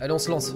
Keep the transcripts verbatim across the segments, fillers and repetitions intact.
Allez, on se lance.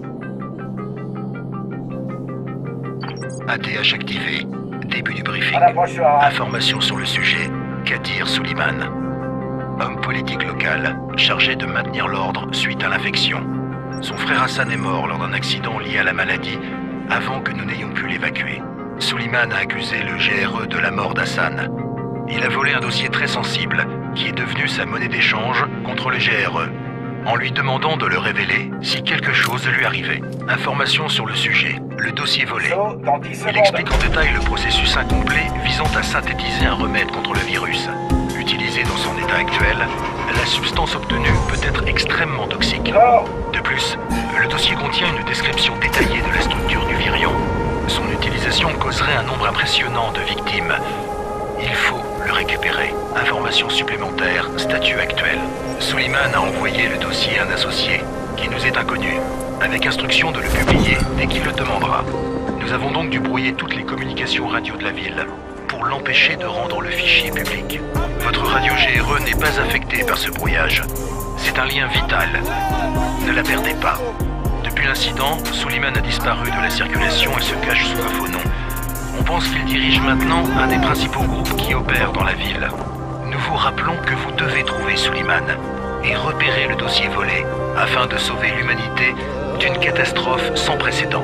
A T H activé. Début du briefing. Information sur le sujet. Kadir Suleiman. Homme politique local, chargé de maintenir l'ordre suite à l'infection. Son frère Hassan est mort lors d'un accident lié à la maladie, avant que nous n'ayons pu l'évacuer. Suleiman a accusé le G R E de la mort d'Hassan. Il a volé un dossier très sensible, qui est devenu sa monnaie d'échange contre le G R E, en lui demandant de le révéler si quelque chose lui arrivait. Information sur le sujet, le dossier volé. Il explique en détail le processus incomplet visant à synthétiser un remède contre le virus. Utilisé dans son état actuel, la substance obtenue peut être extrêmement toxique. De plus, le dossier contient une description détaillée de la structure du virion. Son utilisation causerait un nombre impressionnant de victimes. Il faut le récupérer. Information supplémentaire, statut actuel. Suleiman a envoyé le dossier à un associé, qui nous est inconnu, avec instruction de le publier dès qu'il le demandera. Nous avons donc dû brouiller toutes les communications radio de la ville, pour l'empêcher de rendre le fichier public. Votre radio G R E n'est pas affectée par ce brouillage. C'est un lien vital. Ne la perdez pas. Depuis l'incident, Suleiman a disparu de la circulation et se cache sous un faux nom. On pense qu'il dirige maintenant un des principaux groupes qui opèrent dans la ville. Nous vous rappelons que vous devez trouver Suleiman et repérer le dossier volé afin de sauver l'humanité d'une catastrophe sans précédent.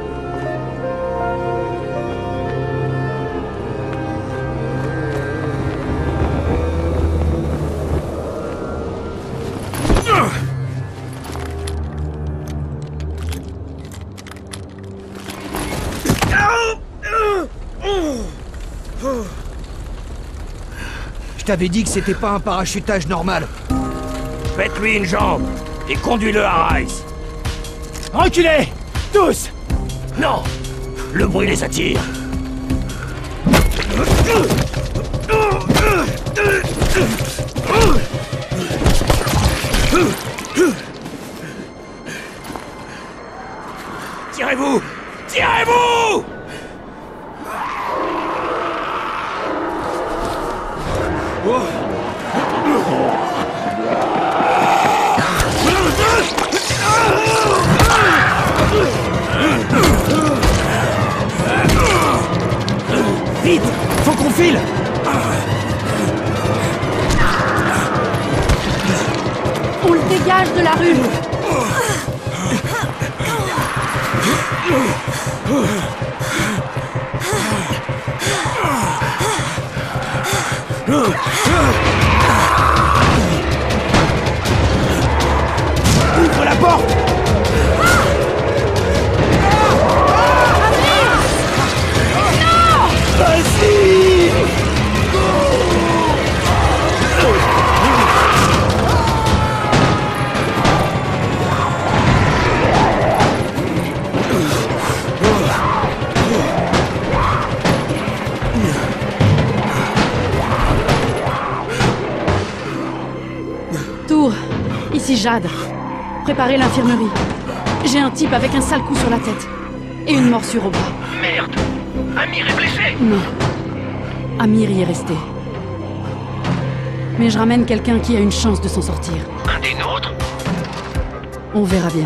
Je t'avais dit que c'était pas un parachutage normal. Faites-lui une jambe et conduis-le à Rice. Reculez! Tous! Non! Le bruit les attire. Tirez-vous! Tirez-vous! Vite! Faut qu'on file! On le dégage de la rue! Ouvre la porte! Vas-y! Tour, ici Jade. Préparez l'infirmerie. J'ai un type avec un sale coup sur la tête. Et une morsure au bras. Merde! Amir est blessé! Non. Amir y est resté. Mais je ramène quelqu'un qui a une chance de s'en sortir. Un des nôtres? On verra bien.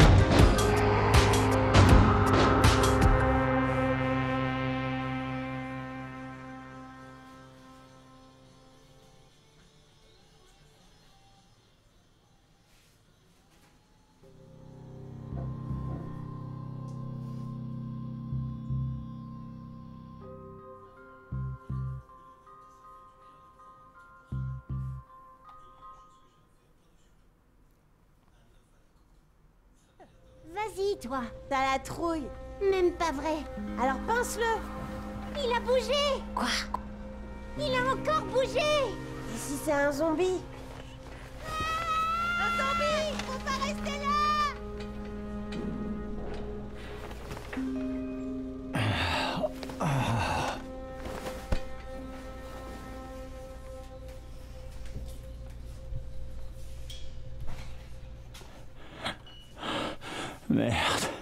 Vas-y, toi, t'as la trouille. Même pas vrai. Alors pense-le. Il a bougé. Quoi? Il a encore bougé. Et si c'est un zombie? Un zombie! Faut pas rester là! Merde.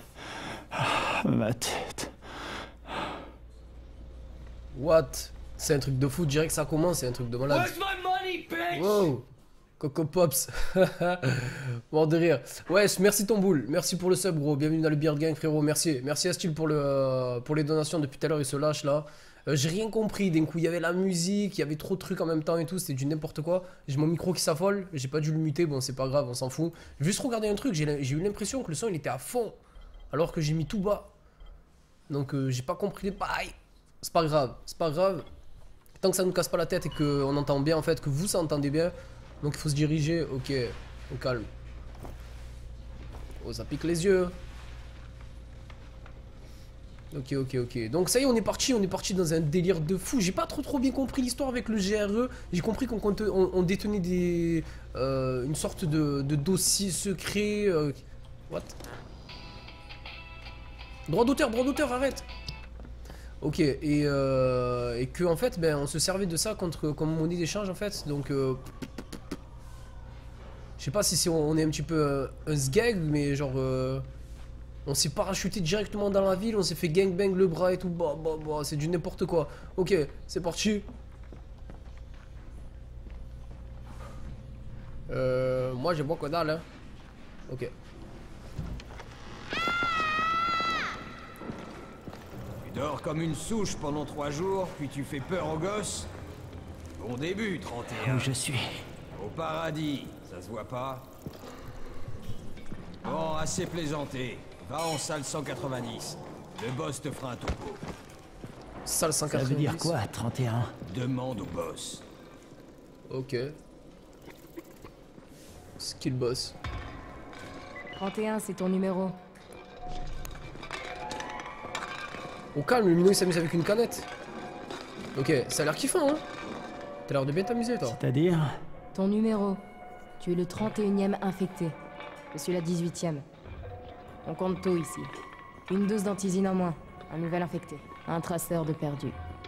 Ma tête. What? C'est un truc de fou, direct ça commence, c'est un truc de malade. Wow. Coco Pops. Mort de rire. Ouais, merci ton boule. Merci pour le sub, gros. Bienvenue dans le Beard Gang, frérot. Merci. Merci à Style pour, le, euh, pour les donations depuis tout à l'heure. Il se lâche là. Euh, J'ai rien compris. D'un coup, il y avait la musique, il y avait trop de trucs en même temps et tout. C'était du n'importe quoi. J'ai mon micro qui s'affole. J'ai pas dû le muter. Bon, c'est pas grave, on s'en fout. J'ai juste regardé un truc. J'ai eu l'impression que le son il était à fond. Alors que j'ai mis tout bas. Donc, euh, j'ai pas compris les bails. C'est pas grave. C'est pas grave. Tant que ça ne casse pas la tête et qu'on entend bien, en fait, que vous ça entendez bien. Donc il faut se diriger, ok, au calme. Oh, ça pique les yeux. Ok, ok, ok. Donc ça y est, on est parti, on est parti dans un délire de fou. J'ai pas trop trop bien compris l'histoire avec le G R E. J'ai compris qu'on on, on détenait des, euh, une sorte de, de dossier secret. Euh, what? Droit d'auteur, droit d'auteur, arrête. Ok, et, euh, et que en fait, ben, on se servait de ça contre comme monnaie d'échange en fait. Donc euh, je sais pas si c'est on est un petit peu euh, un sgag, mais genre euh, on s'est parachuté directement dans la ville, on s'est fait gangbang le bras et tout, bah bah bah, c'est du n'importe quoi. Ok, c'est parti. Euh, moi j'ai bois que dalle, hein. Ok. Tu dors comme une souche pendant trois jours, puis tu fais peur aux gosses. Bon début, trente et un. Où je suis? Au paradis, ça se voit pas. Bon, assez plaisanté. Va en salle cent quatre-vingt-dix. Le boss te fera un topo. Salle cent quatre-vingt-dix. Ça veut dire quoi, trente et un? Demande au boss. Ok. Skill boss. trente et un, c'est ton numéro. Au calme, le minot il s'amuse avec une canette. Ok, ça a l'air kiffant, hein. T'as l'air de bien t'amuser, toi. C'est-à-dire? Ton numéro. Tu es le trente et unième infecté. Je suis la dix-huitième. On compte tout ici. Une dose d'antisine en moins. Un nouvel infecté. Un traceur de perdu.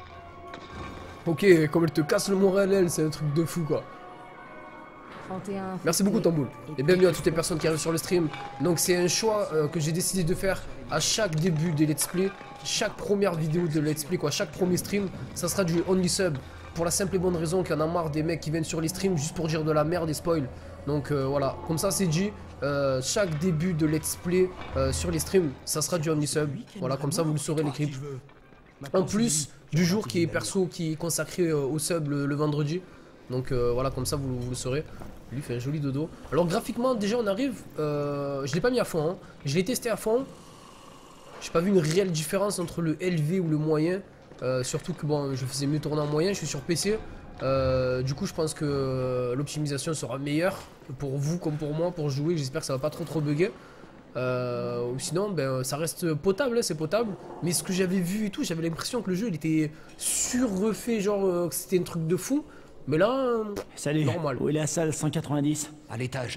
Ok, comme elle te casse le moral, elle, c'est un truc de fou, quoi. trente et un Merci beaucoup, Tamboul. Et bienvenue à toutes les personnes qui arrivent sur le stream. Donc, c'est un choix euh, que j'ai décidé de faire à chaque début des let's play. Chaque première vidéo de let's play, quoi. Chaque premier stream, ça sera du only sub. Pour la simple et bonne raison qu'il y en a marre des mecs qui viennent sur les streams juste pour dire de la merde et spoil. Donc euh, voilà, comme ça c'est dit, euh, chaque début de let's play euh, sur les streams, ça sera du only sub. Voilà, comme ça vous le saurez l'équipe. En plus du jour qui est perso, qui est consacré euh, au sub le, le vendredi. Donc euh, voilà, comme ça vous, vous le saurez. Lui fait un joli dodo. Alors graphiquement déjà on arrive, euh, je l'ai pas mis à fond, hein. Je l'ai testé à fond. J'ai pas vu une réelle différence entre le L V ou le moyen. Euh, surtout que bon, je faisais mieux tourner en moyen, je suis sur P C. Euh, du coup je pense que euh, l'optimisation sera meilleure pour vous comme pour moi pour jouer. J'espère que ça va pas trop trop bugger. Euh, ou sinon ben, ça reste potable, hein, c'est potable. Mais ce que j'avais vu et tout, j'avais l'impression que le jeu il était sur-refait, genre euh, que c'était un truc de fou. Mais là, euh, Salut, normal. où est la salle cent quatre-vingt-dix? À l'étage.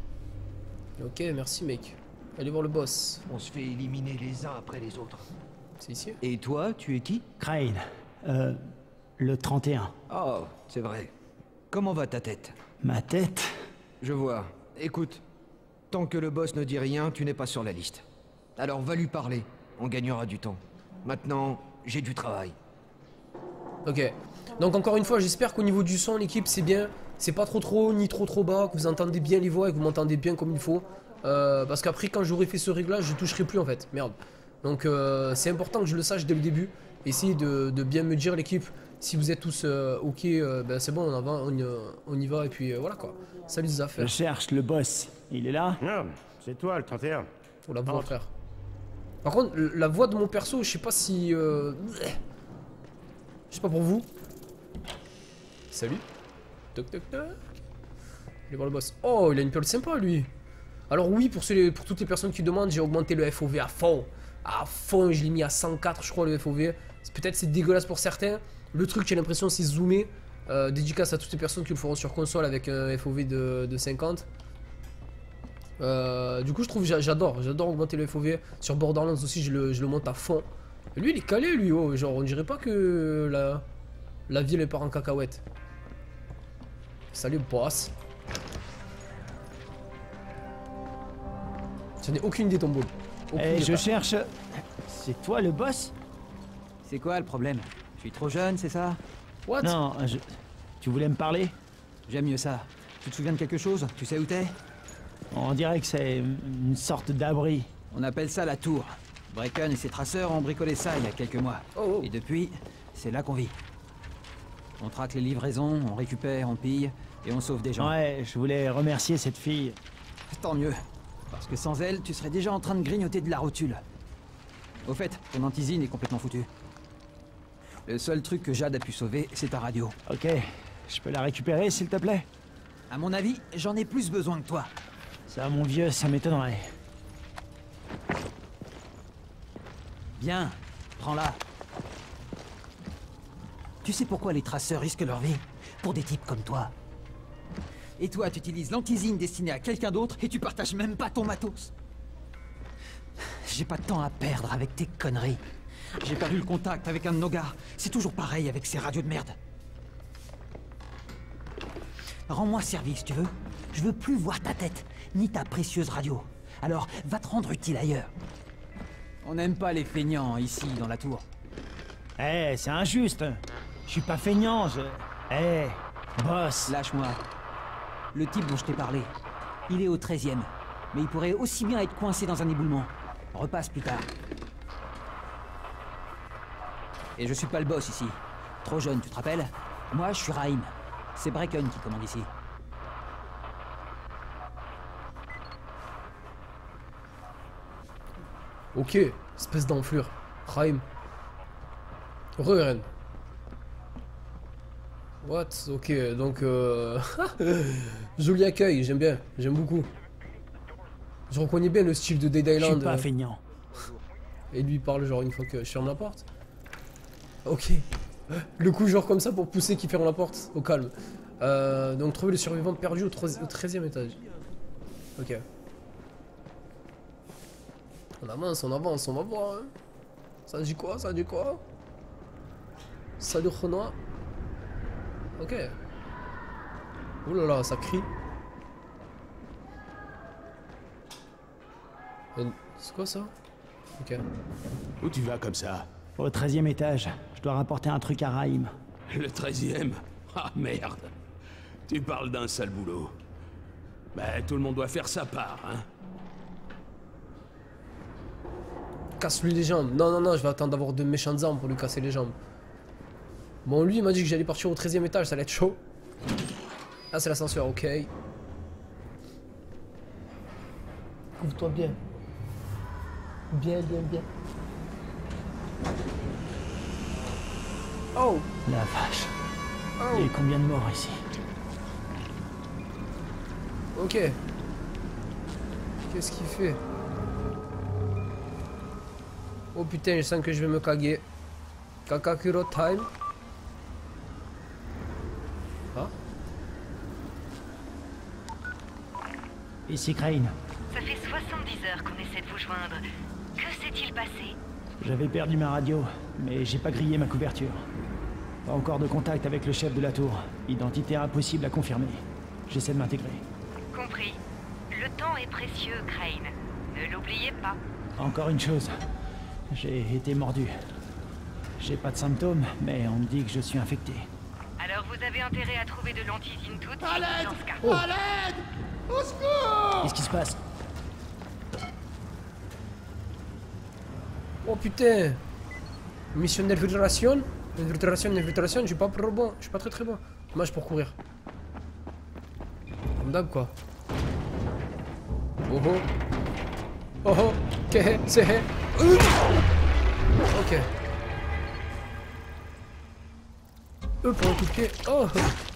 Ok, merci mec. Allez voir le boss. On se fait éliminer les uns après les autres. C'est ici? Et toi, tu es qui? Crane. Euh... Le trente et un. Oh, c'est vrai. Comment va ta tête? Ma tête? Je vois. Écoute, tant que le boss ne dit rien, tu n'es pas sur la liste. Alors va lui parler, on gagnera du temps. Maintenant, j'ai du travail. Ok. Donc encore une fois, j'espère qu'au niveau du son, l'équipe, c'est bien. C'est pas trop trop haut ni trop trop bas, que vous entendez bien les voix et que vous m'entendez bien comme il faut. Euh, parce qu'après, quand j'aurai fait ce réglage, je toucherai plus en fait. Merde. Donc euh, c'est important que je le sache dès le début. Essayez de, de bien me dire l'équipe. Si vous êtes tous euh, ok, euh, ben c'est bon, on, va, on, euh, on y va et puis euh, voilà quoi. Salut les affaires. Je cherche le boss. Il est là? Non, c'est toi le trente et un. Faut la voix frère. Par contre, la voix de mon perso, je sais pas si... Euh... Je sais pas pour vous. Salut. Toc toc toc. Allez voir le boss. Oh, il a une perle sympa lui. Alors oui, pour, ceux, pour toutes les personnes qui demandent, j'ai augmenté le F O V à fond. À fond, je l'ai mis à cent quatre je crois le F O V. Peut-être c'est dégueulasse pour certains. Le truc, j'ai l'impression, c'est zoomé. Euh, dédicace à toutes les personnes qui le feront sur console avec un F O V de, de cinquante. Euh, du coup, je trouve, j'adore, j'adore augmenter le F O V. Sur Borderlands aussi, je le, je le monte à fond. Et lui, il est calé, lui. Oh, genre, on dirait pas que la, la ville est part en cacahuète. Salut, boss. J'en ai aucune idée, ton boule. Eh, je cherche. C'est toi le boss? C'est quoi le problème? Je suis trop jeune, c'est ça? What? Non, je... tu voulais me parler? J'aime mieux ça. Tu te souviens de quelque chose? Tu sais où t'es? On dirait que c'est une sorte d'abri. On appelle ça la tour. Brecken et ses traceurs ont bricolé ça il y a quelques mois. Oh, oh. Et depuis, c'est là qu'on vit. On traque les livraisons, on récupère, on pille, et on sauve des gens. Ouais, je voulais remercier cette fille. Tant mieux. Parce que sans elle, tu serais déjà en train de grignoter de la rotule. Au fait, ton antisine est complètement foutue. Le seul truc que Jade a pu sauver, c'est ta radio. Ok, je peux la récupérer, s'il te plaît? À mon avis, j'en ai plus besoin que toi. Ça, mon vieux, ça m'étonnerait. Bien, prends-la. Tu sais pourquoi les traceurs risquent leur vie? Pour des types comme toi. Et toi, tu utilises l'antisine destinée à quelqu'un d'autre et tu partages même pas ton matos. J'ai pas de temps à perdre avec tes conneries. J'ai perdu le contact avec un de nos gars. C'est toujours pareil avec ces radios de merde. Rends-moi service, tu veux? Je veux plus voir ta tête, ni ta précieuse radio. Alors, va te rendre utile ailleurs. On n'aime pas les feignants ici, dans la tour. Eh, hey, c'est injuste. Je suis pas feignant, je... Eh, hey, boss. Lâche-moi. Le type dont je t'ai parlé, il est au treizième. Mais il pourrait aussi bien être coincé dans un éboulement. Repasse plus tard. Et je suis pas le boss ici. Trop jeune, tu te rappelles? Moi, je suis Raïm. C'est Brecken qui commande ici. Ok, espèce d'enflure. Raïm. Re-Eren. What? Ok, donc euh... joli accueil, j'aime bien, j'aime beaucoup. Je reconnais bien le style de Dead Island. Je suis pas feignant. Et lui il parle genre une fois que je ferme la porte. Ok. Le coup genre comme ça pour pousser qu'il ferme la porte, au calme. Euh, donc trouver les survivants perdus au treizième étage. Ok. On avance, on avance, on va voir. Hein. Ça dit quoi? Ça dit quoi? Salut Renoir. Ok. Ouh là là, ça crie. C'est quoi ça? Ok. Où tu vas comme ça? Au treizième étage. Je dois rapporter un truc à Raïm. Le treizième? Ah merde. Tu parles d'un sale boulot. Bah tout le monde doit faire sa part, hein. Casse-lui les jambes. Non, non, non, je vais attendre d'avoir de méchantes armes pour lui casser les jambes. Bon, lui, il m'a dit que j'allais partir au treizième étage, ça allait être chaud. Ah, c'est l'ascenseur, ok. Couvre-toi bien. Bien, bien, bien. Oh! La vache. Oh. Il y a combien de morts ici? Ok. Qu'est-ce qu'il fait? Oh putain, je sens que je vais me caguer. Kakakuro time. Ah? Ici Crane. Ça fait soixante-dix heures qu'on essaie de vous joindre. Que s'est-il passé? J'avais perdu ma radio, mais j'ai pas grillé ma couverture. Pas encore de contact avec le chef de la tour. Identité impossible à confirmer. J'essaie de m'intégrer. Compris. Le temps est précieux, Crane. Ne l'oubliez pas. Encore une chose. J'ai été mordu. J'ai pas de symptômes, mais on me dit que je suis infecté. Alors vous avez intérêt à trouver de l'antisine tout de suite À l'aide! dans ce cas. Oh. À l'aide! Au secours! Qu'est-ce qui se passe? Oh putain! Mission d'infiltration? Infiltration, infiltration, je suis pas trop bon. Je suis pas très très bon. Dommage pour courir. Comme d'hab quoi. Oh oh. Oh oh. Que c'est. Ok. Eux pour un coup de pied. Oh.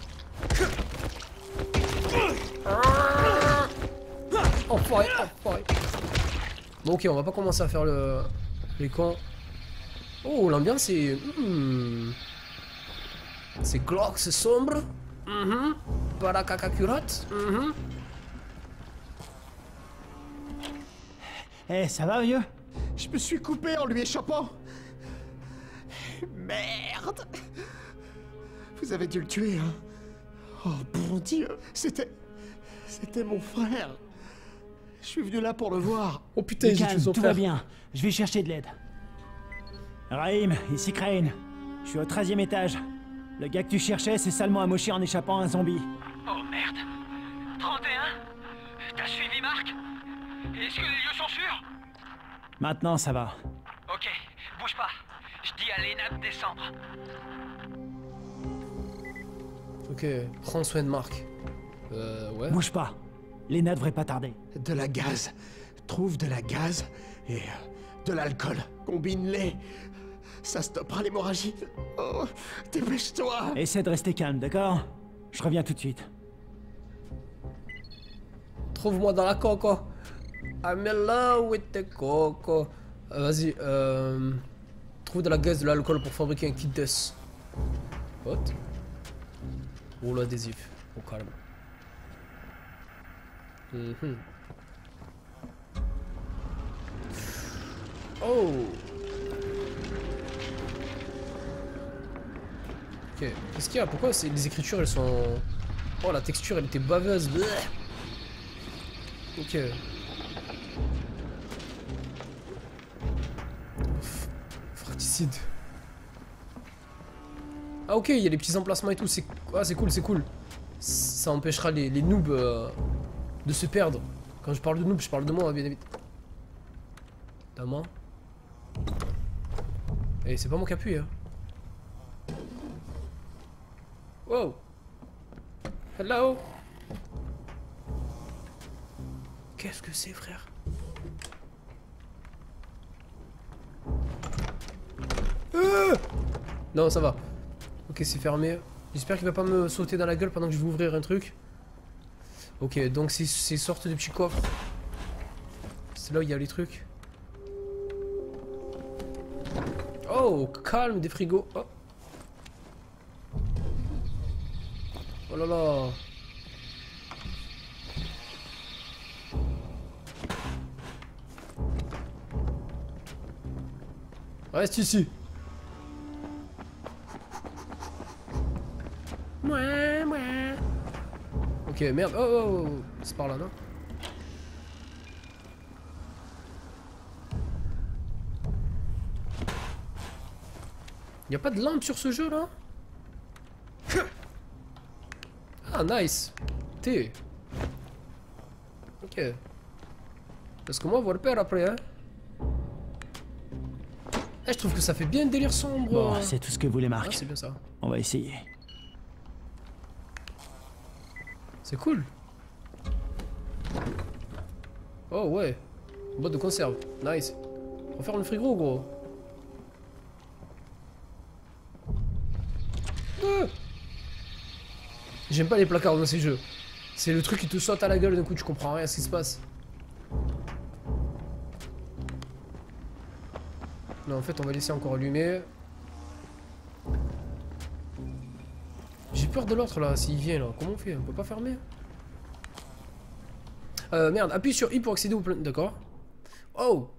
Enfoiré, enfoiré. Bon ok, on va pas commencer à faire le... les cons. Oh, l'ambiance est... Hmm. C'est glauque, c'est sombre. Mhm. Para cacacurotte. Mhm. Eh, hey, ça va, vieux? Je me suis coupé en lui échappant. Merde. Vous avez dû le tuer, hein? Oh, bon Dieu. C'était... C'était mon frère. Je suis venu là pour le voir. Oh putain, j'ai tué son tout frère. va bien. Je vais chercher de l'aide. Raïm, ici Crane. Je suis au treizième étage. Le gars que tu cherchais s'est salement amoché en échappant à un zombie. Oh merde. trente et un? T'as suivi Marc? Est-ce que les lieux sont sûrs? Maintenant, ça va. Ok, bouge pas. Je dis à Lena de descendre. Ok, prends soin de Marc. Euh, ouais. Bouge pas. Lena devrait pas tarder. De la gaz. Trouve de la gaz et euh, de l'alcool. Combine-les. Ça stoppera l'hémorragie. Oh, dépêche-toi. Essaie de rester calme, d'accord? Je reviens tout de suite. Trouve-moi dans la coco. I'm in love with the coco. Euh, Vas-y, euh... trouve de la gaz, de l'alcool pour fabriquer un kit d'ess. What? Oh l'adhésif. Au calme. Mm-hmm. Oh. Ok, qu'est-ce qu'il y a? Pourquoi les écritures elles sont... Oh la texture elle était baveuse. Bleh. Ok. Fraticide. Ah ok, il y a les petits emplacements et tout, c'est ah, c'est cool, c'est cool. Ça empêchera les, les noobs euh, de se perdre. Quand je parle de noob, je parle de moi, bien évidemment. T'as moi. Et c'est pas moi qui appuie, hein. Wow. Hello. Qu'est-ce que c'est, frère? euh Non, ça va. Ok, c'est fermé. J'espère qu'il va pas me sauter dans la gueule pendant que je vais ouvrir un truc. Ok, donc c'est ces sortes de petits coffres. C'est là où il y a les trucs. Oh, calme, des frigos. Oh, oh là là. Reste ici. Mouais, mouais. Ok, merde. Oh, oh, oh. C'est par là, non? Y'a pas de lampe sur ce jeu là? Ah, nice. T. Ok. Parce que moi, on va le perdre après, hein. Eh, je trouve que ça fait bien délire sombre. Bon, c'est tout ce que voulait Marc. Ah, c'est bien ça. On va essayer. C'est cool. Oh ouais. Une boîte de conserve. Nice. On va faire le frigo, gros. Ah. J'aime pas les placards dans ces jeux. C'est le truc qui te saute à la gueule d'un coup, tu comprends rien à ce qui se passe. Non, en fait, on va laisser encore allumer. J'ai peur de l'autre là, s'il vient là. Comment on fait? On peut pas fermer? Euh, merde, appuie sur I pour accéder au plan. D'accord. Oh!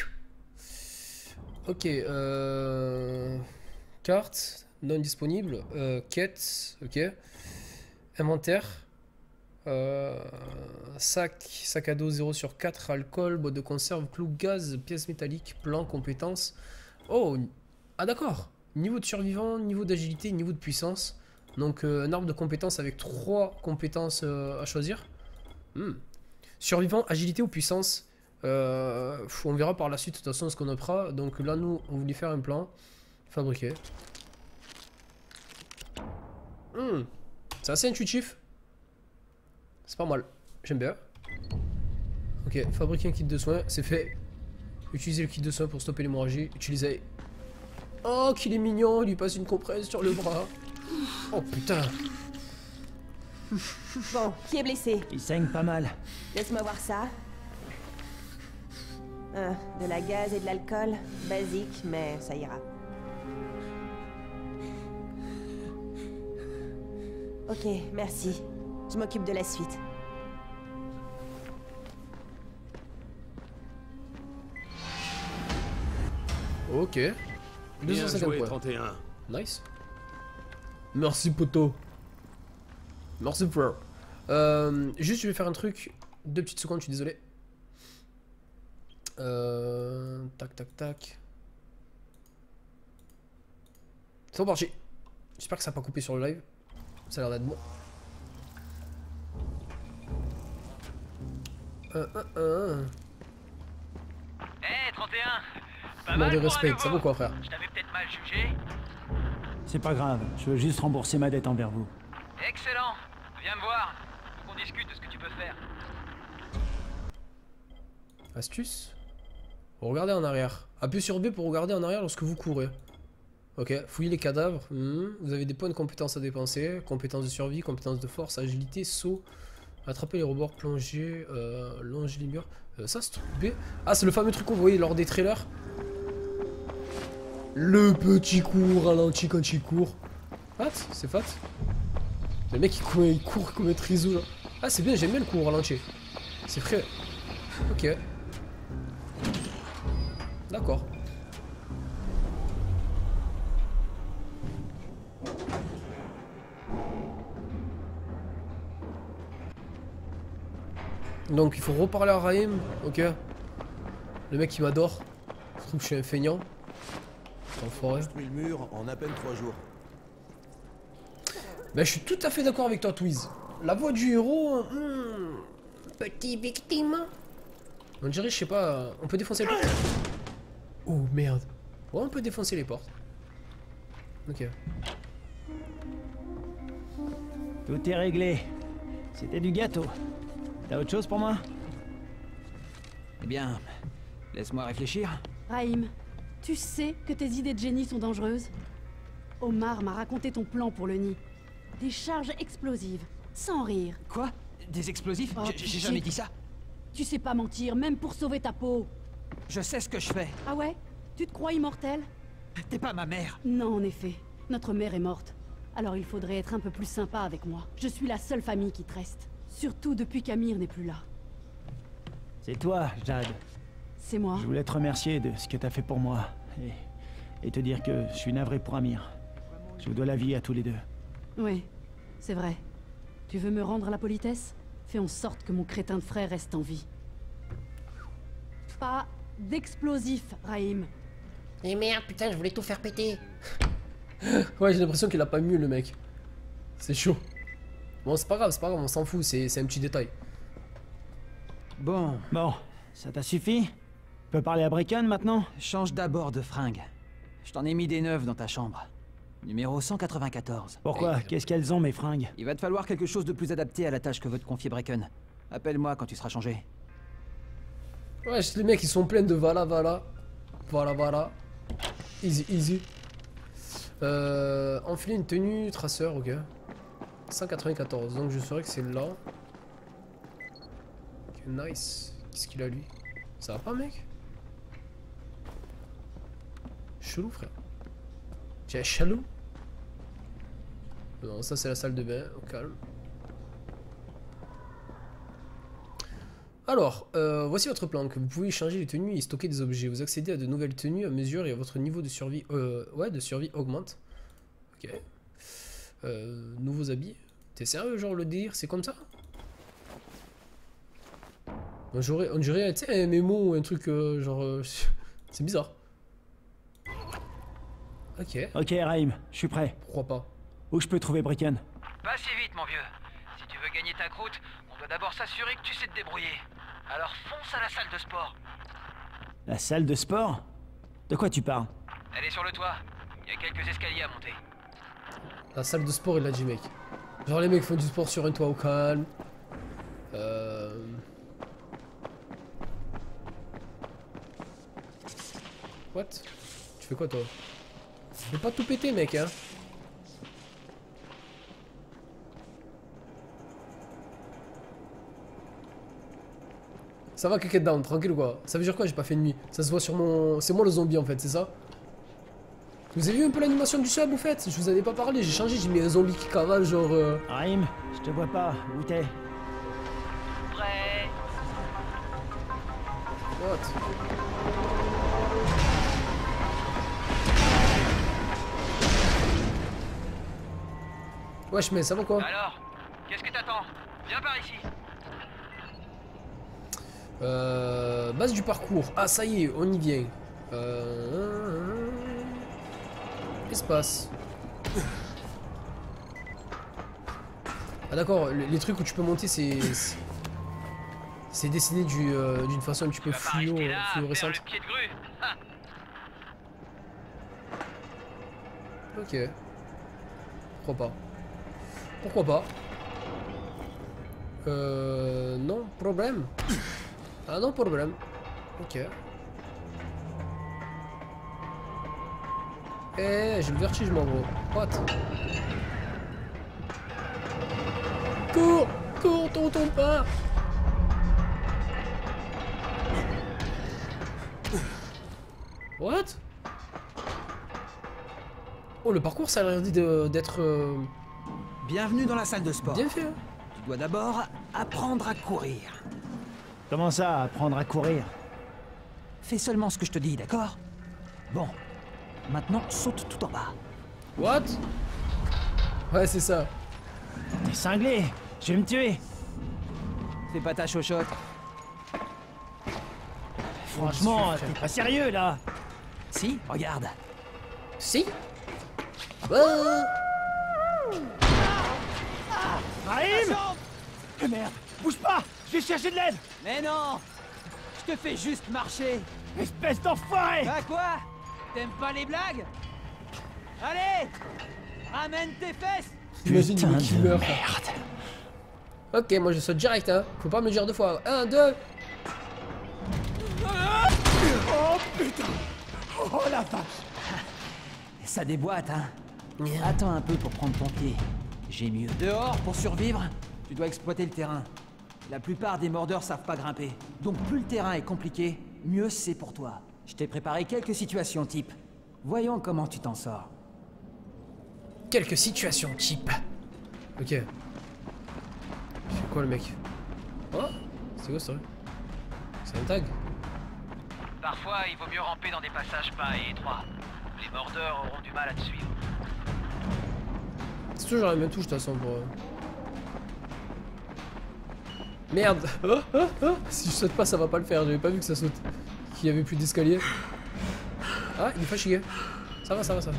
Ok, euh. Carte, non disponible. Euh, quête, ok. Inventaire. Euh, sac, sac à dos zéro sur quatre, alcool, boîte de conserve, clou, gaz, pièces métalliques, plan, compétences. Oh! Ah, d'accord. Niveau de survivant, niveau d'agilité, niveau de puissance. Donc euh, un arbre de compétences avec trois compétences euh, à choisir. Hmm. Survivant, agilité ou puissance. Euh, on verra par la suite de toute façon ce qu'on fera. Donc là nous on voulait faire un plan. Fabriquer. Hmm. C'est assez intuitif. C'est pas mal. J'aime bien. Ok, fabriquer un kit de soins, c'est fait. Utiliser le kit de soins pour stopper l'hémorragie. Utiliser. Oh qu'il est mignon, il lui passe une compresse sur le bras. Oh putain. Bon, qui est blessé? Il saigne pas mal. Laisse-moi voir ça. Ah, de la gaz et de l'alcool. Basique, mais ça ira. Ok, merci. Je m'occupe de la suite. Ok. deux cent cinquante points. trente et un. Nice. Merci poto. Merci frère. Euh, juste je vais faire un truc. Deux petites secondes, je suis désolé. Euh, tac tac tac. C'est parti. J'espère que ça n'a pas coupé sur le live. Ça a l'air d'être bon. un, un, un. Eh, trente et un. Pas Mort mal de pour un respect, nouveau. ça vaut quoi, frère? Je t'avais peut-être mal jugé. C'est pas grave, je veux juste rembourser ma dette envers vous. Excellent. Viens me voir. Faut qu'on discute de ce que tu peux faire. Astuce. Regardez en arrière. Appuyez sur B pour regarder en arrière lorsque vous courez. Ok, fouillez les cadavres. Hmm. Vous avez des points de compétences à dépenser. Compétences de survie, compétences de force, agilité, saut. Attraper les rebords, plonger, euh, longer les murs. Euh, ça, c'est truc B. Ah, c'est le fameux truc qu'on voyait lors des trailers. Le petit coup ralenti quand il court. Fat, c'est fat. Le mec il court, il court comme un trisou là. Ah, c'est bien, j'aime bien le coup ralenti. C'est frais. Ok. D'accord. Donc il faut reparler à Raïm, ok. Le mec il m'adore. Je trouve que je suis un feignant. Enfoiré. Construit le mur en à peine trois jours. Ben je suis tout à fait d'accord avec toi, Twiz. La voix du héros, hmm, petit victime. On dirait, je sais pas, on peut défoncer les portes. Oh merde. Ouais, on peut défoncer les portes. Ok. Tout est réglé. C'était du gâteau. T'as autre chose pour moi? Eh bien, laisse-moi réfléchir. Raïm, tu sais que tes idées de génie sont dangereuses? Omar m'a raconté ton plan pour le nid. Des charges explosives, sans rire. Quoi? Des explosifs? Oh, J'ai- J'ai pitié. jamais dit ça. Tu sais pas mentir, même pour sauver ta peau. Je sais ce que je fais. Ah ouais? Tu te crois immortel? T'es pas ma mère. Non, en effet. Notre mère est morte. Alors il faudrait être un peu plus sympa avec moi. Je suis la seule famille qui te reste. Surtout depuis qu'Amir n'est plus là. C'est toi, Jade. C'est moi. Je voulais te remercier de ce que t'as fait pour moi. Et, et te dire que je suis navré pour Amir. Je vous dois la vie à tous les deux. Oui, c'est vrai. Tu veux me rendre la politesse? Fais en sorte que mon crétin de frère reste en vie. Pas d'explosif, Raïm. Eh merde, putain, je voulais tout faire péter. Ouais, j'ai l'impression qu'il a pas mieux, le mec. C'est chaud. Bon, c'est pas grave, c'est pas grave, on s'en fout, c'est un petit détail. Bon. Bon, ça t'a suffi? Tu peux parler à Brecken maintenant? Change d'abord de fringue. Je t'en ai mis des neuves dans ta chambre. Numéro cent quatre-vingt-quatorze. Pourquoi? Qu'est-ce qu'elles ont, mes fringues? Il va te falloir quelque chose de plus adapté à la tâche que veut te confier Brecken. Appelle-moi quand tu seras changé. Ouais, les mecs, ils sont pleins de voilà, voilà. Voilà, voilà. Easy, easy. Euh, enfiler une tenue traceur, ok. cent quatre-vingt-quatorze, donc je saurais que c'est là. Ok, nice. Qu'est-ce qu'il a lui? Ça va pas, mec? Chelou, frère. Tiens, chelou. Non, ça c'est la salle de bain, au calme. Alors, euh, voici votre plan. Que vous pouvez changer les tenues et stocker des objets. Vous accédez à de nouvelles tenues à mesure et votre niveau de survie, euh, ouais, de survie augmente. Ok. Euh, nouveaux habits. T'es sérieux, genre le délire, c'est comme ça? On dirait, on dirait, tu sais, un mémo ou un truc euh, genre, euh, c'est bizarre. Ok. Ok, Raïm, je suis prêt. Pourquoi pas? Où je peux trouver Brecken? Pas si vite, mon vieux. Si tu veux gagner ta croûte, on doit d'abord s'assurer que tu sais te débrouiller. Alors fonce à la salle de sport. La salle de sport? De quoi tu parles? Elle est sur le toit. Il y a quelques escaliers à monter. La salle de sport, il a dit, mec. Genre, les mecs font du sport sur un toit au calme. Euh... What? Tu fais quoi, toi? Je vais pas tout péter, mec, hein. Ça va, Cricket Down, tranquille ou quoi? Ça veut dire quoi, j'ai pas fait de nuit? Ça se voit sur mon... C'est moi le zombie, en fait, c'est ça? Vous avez vu un peu l'animation du sub, en fait? Je vous en ai pas parlé, j'ai changé, j'ai mis un zombie qui cavale, genre... Euh... Raïm, je te vois pas, où t'es? Prêt. What? Wesh, mais ça va quoi? Alors, qu'est-ce que t'attends? Viens par ici. Euh, base du parcours. Ah, ça y est, on y vient. Euh... Espace. Ah d'accord, les trucs où tu peux monter, c'est... C'est dessiné d'une euh, façon un petit peu fluo, fluorescente. Ok. Pourquoi pas? Pourquoi pas? Euh... Non, problème. Ah non, problème. Ok. Eh, j'ai le vertige, mon gros. What? Cours! Cours, tonton pas! What? Oh, le parcours, ça a l'air d'être... Euh... Bienvenue dans la salle de sport. Bien fait. Tu dois d'abord apprendre à courir. Comment ça, apprendre à courir? Fais seulement ce que je te dis, d'accord? Bon. Maintenant, saute tout en bas. What? Ouais, c'est ça. T'es cinglé. Je vais me tuer. Fais pas ta chochotte. Franchement, t'es pas sérieux, là. Si, regarde. Si? Oh. Raïm! Eh merde! Bouge pas! Je vais chercher de l'aide! Mais non! Je te fais juste marcher! Espèce d'enfoiré! Bah quoi? T'aimes pas les blagues? Allez! Ramène tes fesses! J'imagine Putain qui de meurt. merde! Ok, moi je saute direct, hein. Faut pas me le dire deux fois. Un, deux. Oh putain! Oh la vache! Ça déboîte, hein? Attends un peu pour prendre ton pied. J'ai mieux. Dehors, pour survivre, tu dois exploiter le terrain. La plupart des mordeurs savent pas grimper. Donc plus le terrain est compliqué, mieux c'est pour toi. Je t'ai préparé quelques situations type. Voyons comment tu t'en sors. Quelques situations type. Ok. C'est quoi le mec? Oh? C'est quoi ça? C'est un tag? Parfois, il vaut mieux ramper dans des passages bas et étroits. Les mordeurs auront du mal à te suivre. C'est toujours la même touche de toute façon pour... Merde. Oh, oh, oh. Si je saute pas, ça va pas le faire. J'avais pas vu que ça saute. Qu'il y avait plus d'escalier. Ah, il est fatigué. Ça va, ça va, ça va.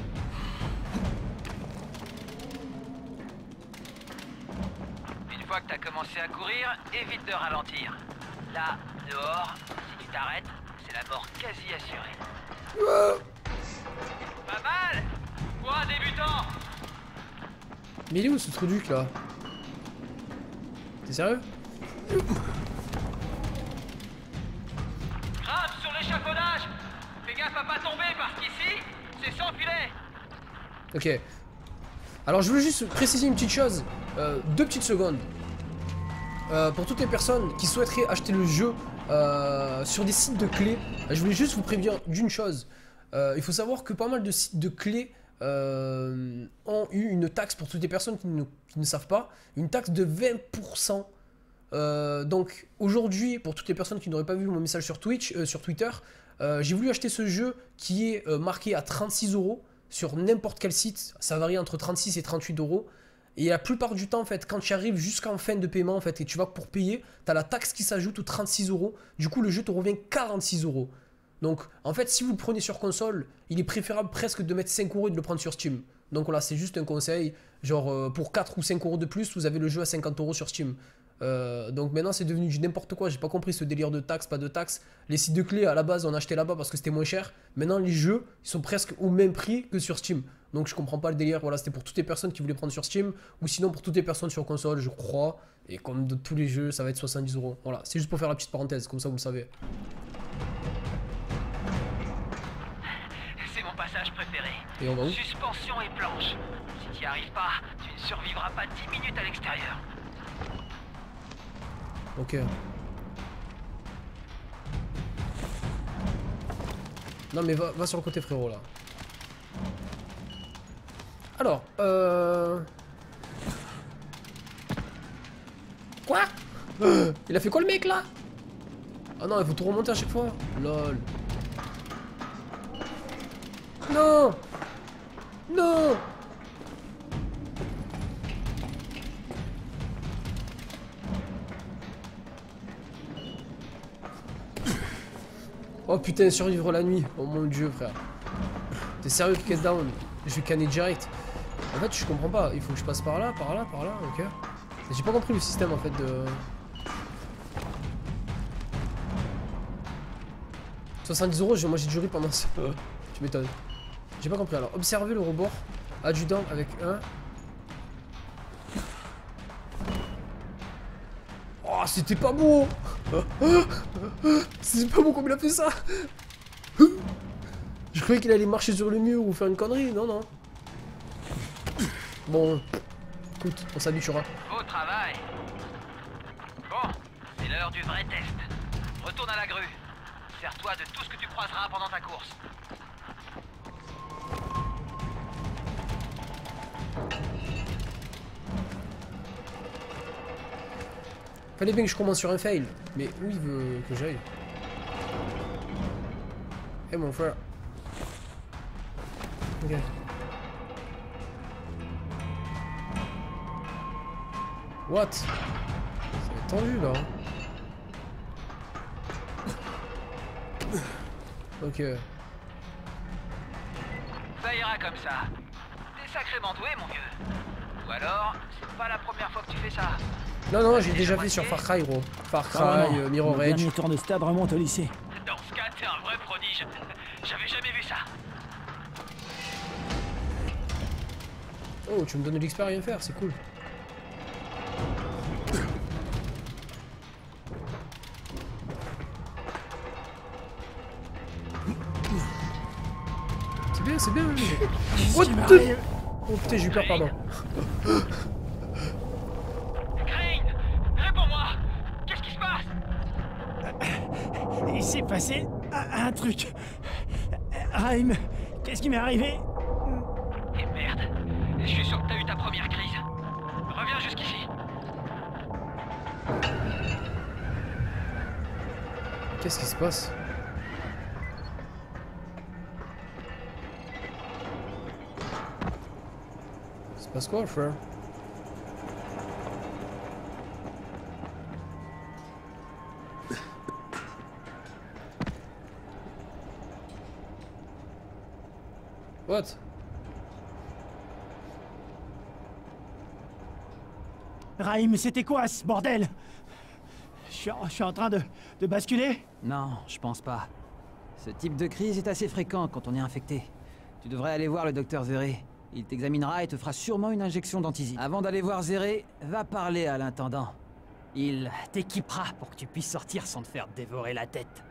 Une fois que t'as commencé à courir, évite de ralentir. Là, dehors, si tu t'arrêtes, c'est la mort quasi assurée. Oh. Pas mal pour un débutant. Mais il est où ce truc là? T'es sérieux? Grimpe sur l'échafaudage. Fais gaffe à pas tomber parce qu'ici, c'est sans filet. Ok. Alors je voulais juste préciser une petite chose. Euh, deux petites secondes. Euh, pour toutes les personnes qui souhaiteraient acheter le jeu euh, sur des sites de clés, je voulais juste vous prévenir d'une chose. Euh, il faut savoir que pas mal de sites de clés euh, ont eu une taxe, pour toutes les personnes qui ne, qui ne savent pas, une taxe de vingt pour cent. Euh, donc aujourd'hui, pour toutes les personnes qui n'auraient pas vu mon message sur Twitch, euh, sur Twitter, euh, j'ai voulu acheter ce jeu qui est euh, marqué à trente-six euros sur n'importe quel site. Ça varie entre trente-six et trente-huit euros. Et la plupart du temps, en fait, quand tu arrives jusqu'en fin de paiement, en fait, et tu vas pour payer, tu as la taxe qui s'ajoute aux trente-six euros. Du coup, le jeu te revient quarante-six euros. Donc, en fait, si vous le prenez sur console, il est préférable presque de mettre cinq euros et de le prendre sur Steam. Donc voilà, c'est juste un conseil. Genre, euh, pour quatre ou cinq euros de plus, vous avez le jeu à cinquante euros sur Steam. Euh, donc maintenant, c'est devenu du n'importe quoi. J'ai pas compris ce délire de taxe, pas de taxe. Les sites de clés, à la base, on achetait là-bas parce que c'était moins cher. Maintenant, les jeux, ils sont presque au même prix que sur Steam. Donc je comprends pas le délire. Voilà, c'était pour toutes les personnes qui voulaient prendre sur Steam. Ou sinon pour toutes les personnes sur console, je crois. Et comme de tous les jeux, ça va être soixante-dix euros. Voilà, c'est juste pour faire la petite parenthèse, comme ça vous le savez. C'est mon passage préféré. Et on va où? Suspension et planche. Si tu n'y arrives pas, tu ne survivras pas dix minutes à l'extérieur. Ok. Non mais va, va sur le côté frérot là. Alors, euh... Quoi? Il a fait quoi le mec là? Ah non, il faut tout remonter à chaque fois. Lol. Non. Non. Oh putain, survivre la nuit. Oh mon dieu frère. T'es sérieux, get down? Je vais canner direct. En fait, je comprends pas. Il faut que je passe par là, par là, par là, ok. J'ai pas compris le système en fait de... soixante-dix euros, j'ai mangé du riz pendant ça. Tu m'étonnes. J'ai pas compris. Alors, observez le rebord. Adjudant avec un. Oh, c'était pas beau. C'est pas beau comme il a fait ça. Je croyais qu'il allait marcher sur le mur ou faire une connerie. Non, non. Bon, écoute, on s'habituera. Beau travail. Bon, c'est l'heure du vrai test. Retourne à la grue. Sers-toi de tout ce que tu croiseras pendant ta course. Fallait bien que je commence sur un fail. Mais où il veut que j'aille? Eh mon frère. Ok. What? Ça va être tendu là. Ok. Ça ira comme ça. T'es sacrément doué, mon vieux. Ou alors, c'est pas la première fois que tu fais ça. Non, non, j'ai déjà fait sur Far Cry, gros. Far Cry, ah, euh, Mirror Mon Edge. dernier tour de stade remonte au lycée. Dans ce cas, t'es un vrai prodige. J'avais jamais vu ça. Oh, tu me donnes de l'X P à rien faire, c'est cool. C'est bien, c'est bien. What the... Oh putain, j'ai eu peur, pardon. Crane, réponds-moi. Qu'est-ce qui se passe? Il s'est passé un, un truc. Raïm, qu'est-ce qui m'est arrivé? Et merde. Je suis sûr que t'as eu ta première crise. Reviens jusqu'ici. Qu'est-ce qui se passe? Il se passe quoi, frère? What? Raïm, c'était quoi ce bordel? Je suis, je suis en train de, de basculer? Non, je pense pas. Ce type de crise est assez fréquent quand on est infecté. Tu devrais aller voir le docteur Zéré. Il t'examinera et te fera sûrement une injection d'antisine. Avant d'aller voir Zéré, va parler à l'intendant. Il t'équipera pour que tu puisses sortir sans te faire dévorer la tête.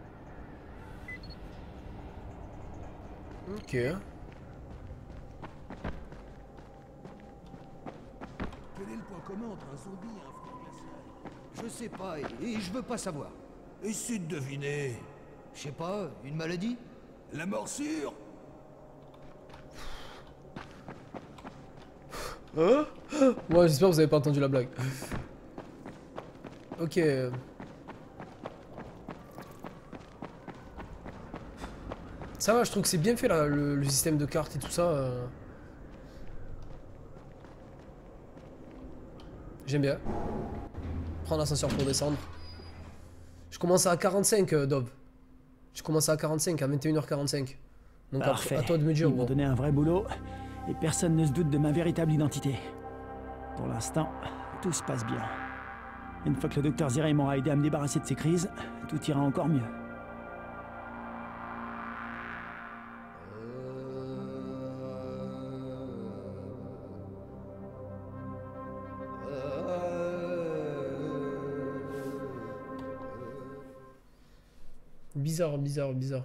Ok. Quel est le point commun entre un zombie et un front glacial? Je sais pas, et, et je veux pas savoir. Essaie de deviner. Je sais pas, une maladie? La morsure? Hein? Ouais, j'espère que vous avez pas entendu la blague. Ok. Ça va, je trouve que c'est bien fait là, le, le système de cartes et tout ça. Euh... J'aime bien. Prendre l'ascenseur pour descendre. Je commence à quarante-cinq, euh, Dove. Je commence à quarante-cinq, à vingt et une heures quarante-cinq. Donc Parfait. à, à toi de me dire. Ils m'ont donné un vrai boulot et personne ne se doute de ma véritable identité. Pour l'instant, tout se passe bien. Une fois que le docteur Zéré m'aura aidé à me débarrasser de ces crises, tout ira encore mieux. Bizarre, bizarre, bizarre.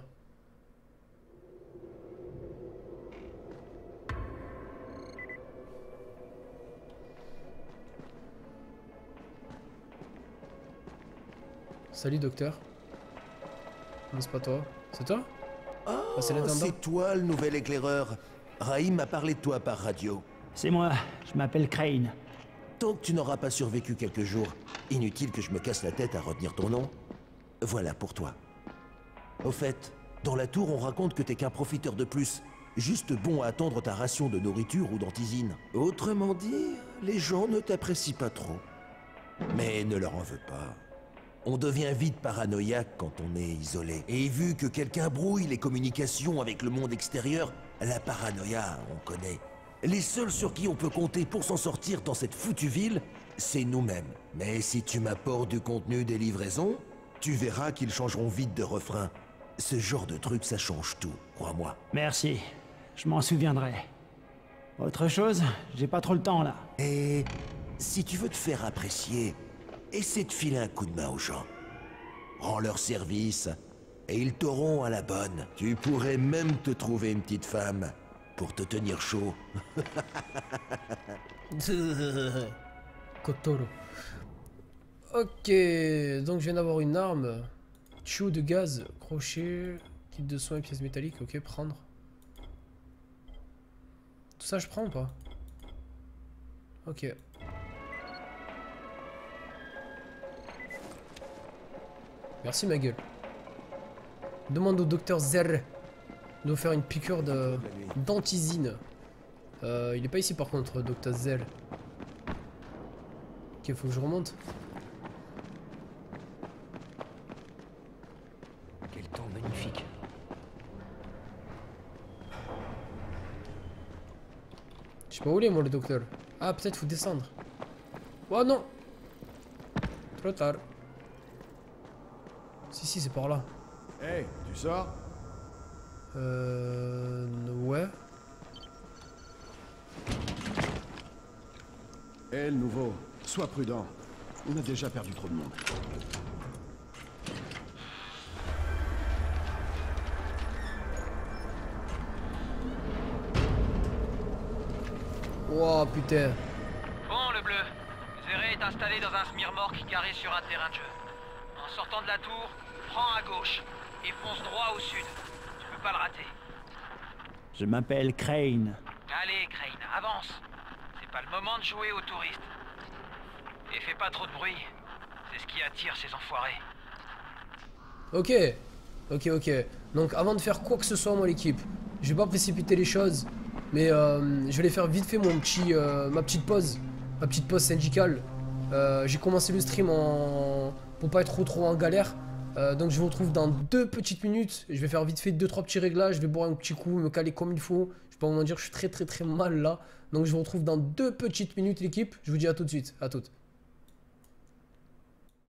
Salut docteur. Non, c'est pas toi. C'est toi? Oh, ah, c'est toi le nouvel éclaireur. Raïm m'a parlé de toi par radio. C'est moi, je m'appelle Crane. Tant que tu n'auras pas survécu quelques jours, inutile que je me casse la tête à retenir ton nom. Voilà pour toi. Au fait, dans la tour, on raconte que t'es qu'un profiteur de plus, juste bon à attendre ta ration de nourriture ou d'antisine. Autrement dit, les gens ne t'apprécient pas trop. Mais ne leur en veux pas. On devient vite paranoïaque quand on est isolé. Et vu que quelqu'un brouille les communications avec le monde extérieur, la paranoïa, on connaît. Les seuls sur qui on peut compter pour s'en sortir dans cette foutue ville, c'est nous-mêmes. Mais si tu m'apportes du contenu des livraisons, tu verras qu'ils changeront vite de refrain. Ce genre de truc, ça change tout, crois-moi. Merci. Je m'en souviendrai. Autre chose? J'ai pas trop le temps, là. Et si tu veux te faire apprécier, essaie de filer un coup de main aux gens. Rends leur service, et ils t'auront à la bonne. Tu pourrais même te trouver une petite femme pour te tenir chaud. Kotoro. Ok, donc je viens d'avoir une arme. Tuyau de gaz, crochet, kit de soins et pièces métalliques. Ok, prendre. Tout ça je prends ou pas? Ok. Merci ma gueule. Demande au docteur Zer de nous faire une piqûre de d'antisine. Euh, il est pas ici par contre, docteur Zer. Ok, faut que je remonte. Quel temps magnifique. Je sais pas où il est moi le docteur. Ah peut-être faut descendre. Oh non. Trop tard. Si si c'est par là. Hey, tu sors? Euh... Ouais. Hé, le nouveau, sois prudent. On a déjà perdu trop de monde. Oh putain. Bon, le bleu. Zéré est installé dans un smirmorque carré sur un terrain de jeu. En sortant de la tour, prends à gauche et fonce droit au sud. Tu peux pas le rater. Je m'appelle Crane. Allez, Crane, avance. C'est pas le moment de jouer aux touristes. Et fais pas trop de bruit. C'est ce qui attire ces enfoirés. Ok. Ok, ok. Donc avant de faire quoi que ce soit moi l'équipe, je vais pas précipiter les choses. Mais euh, je vais aller faire vite fait mon petit, euh, ma petite pause. Ma petite pause syndicale. Euh, J'ai commencé le stream en... pour pas être trop trop en galère. Euh, donc je vous retrouve dans deux petites minutes. Je vais faire vite fait deux trois petits réglages. Je vais boire un petit coup, me caler comme il faut. Je peux pas vous mentir, je suis très très très mal là. Donc je vous retrouve dans deux petites minutes l'équipe. Je vous dis à tout de suite. À toutes.